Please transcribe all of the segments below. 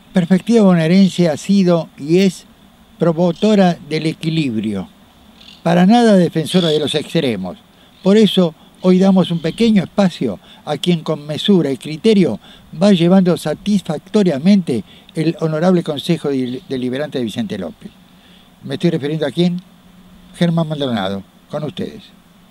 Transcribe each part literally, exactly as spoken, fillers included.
Perspectiva Bonaerense ha sido y es promotora del equilibrio, para nada defensora de los extremos. Por eso hoy damos un pequeño espacio a quien con mesura y criterio va llevando satisfactoriamente el honorable Consejo Deliberante de Vicente López. ¿Me estoy refiriendo a quién? Germán Maldonado, con ustedes.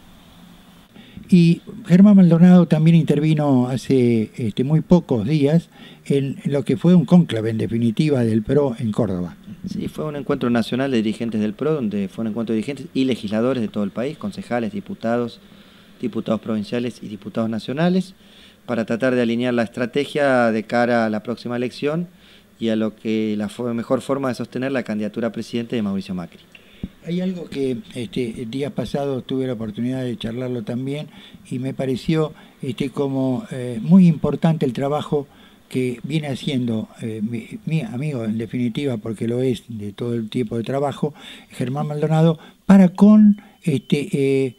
Y Germán Maldonado también intervino hace este, muy pocos días en lo que fue un cónclave, en definitiva, del P R O en Córdoba. Sí, fue un encuentro nacional de dirigentes del P R O, donde fue un encuentro de dirigentes y legisladores de todo el país, concejales, diputados, diputados provinciales y diputados nacionales, para tratar de alinear la estrategia de cara a la próxima elección y a lo que la mejor forma de sostener la candidatura a presidente de Mauricio Macri. Hay algo que este, el día pasado tuve la oportunidad de charlarlo también y me pareció este, como eh, muy importante el trabajo que viene haciendo eh, mi, mi amigo, en definitiva, porque lo es de todo el tipo de trabajo, Germán Maldonado, para con, este, eh,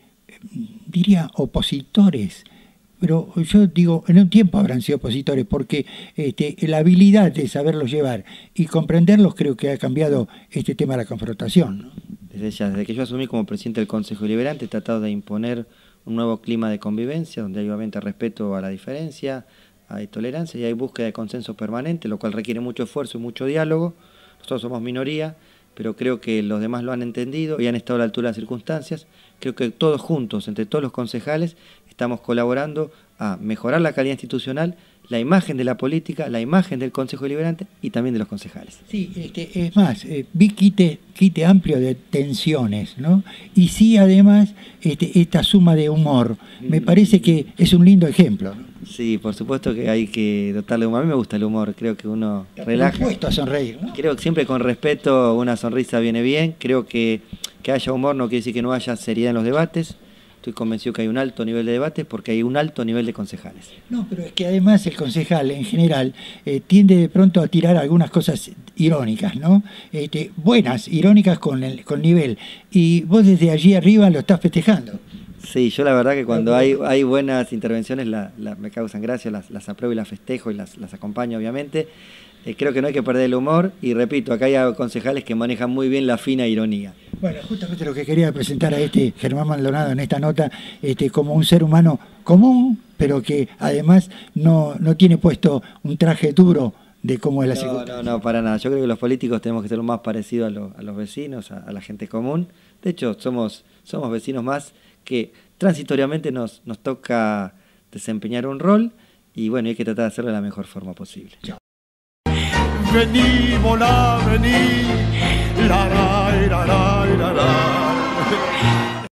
diría, opositores. Pero yo digo, en un tiempo habrán sido opositores, porque este, la habilidad de saberlos llevar y comprenderlos creo que ha cambiado este tema de la confrontación, ¿no? Desde ya, desde que yo asumí como presidente del Consejo Deliberante, he tratado de imponer un nuevo clima de convivencia, donde hay obviamente respeto a la diferencia, hay tolerancia y hay búsqueda de consenso permanente, lo cual requiere mucho esfuerzo y mucho diálogo. Nosotros somos minoría, pero creo que los demás lo han entendido y han estado a la altura de las circunstancias. Creo que todos juntos, entre todos los concejales, estamos colaborando a mejorar la calidad institucional, la imagen de la política, la imagen del Consejo Deliberante y también de los concejales. Sí, este, es más, eh, vi quite, quite amplio de tensiones, ¿no? Y sí, además, este, esta suma de humor, me parece que es un lindo ejemplo, ¿no? Sí, por supuesto que hay que dotarle de humor. A mí me gusta el humor, creo que uno relaja. Dispuesto a sonreír, ¿no? Creo que siempre con respeto una sonrisa viene bien. Creo que que haya humor no quiere decir que no haya seriedad en los debates. Estoy convencido que hay un alto nivel de debate porque hay un alto nivel de concejales. No, pero es que además el concejal en general eh, tiende de pronto a tirar algunas cosas irónicas, ¿no? Este, buenas, irónicas con el con nivel. Y vos desde allí arriba lo estás festejando. Sí, yo la verdad que cuando hay, hay buenas intervenciones la, la, me causan gracia, las, las apruebo y las festejo y las, las acompaño obviamente. Eh, creo que no hay que perder el humor y repito, acá hay concejales que manejan muy bien la fina ironía. Bueno, justamente lo que quería presentar a este Germán Maldonado en esta nota, este, como un ser humano común, pero que además no, no tiene puesto un traje duro de cómo es la circunstancia. No, no, no, para nada. Yo creo que los políticos tenemos que ser lo más parecidos a, lo, a los vecinos, a, a la gente común. De hecho, somos, somos vecinos más que transitoriamente nos, nos toca desempeñar un rol y bueno, hay que tratar de hacerlo de la mejor forma posible. Vení, volá, vení.